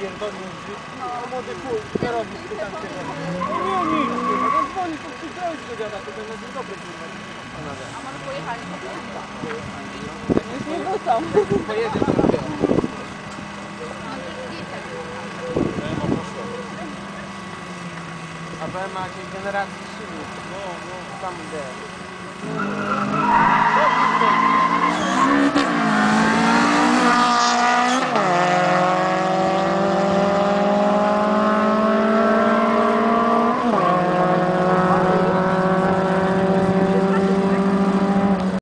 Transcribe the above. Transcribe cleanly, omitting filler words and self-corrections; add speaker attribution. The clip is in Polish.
Speaker 1: pierdolnie drzwi. No młody chuj, kierownik, pytam cię. Nie, nic, kurwa, no dzwoni, to przyjdzie do dziada, to będzie dzień dobry, kurwa.
Speaker 2: A może pojechali?
Speaker 1: Już nie wrócą. Pojedzie to dopiero. A BM ma jakieś generacji silnik. No, tam idę.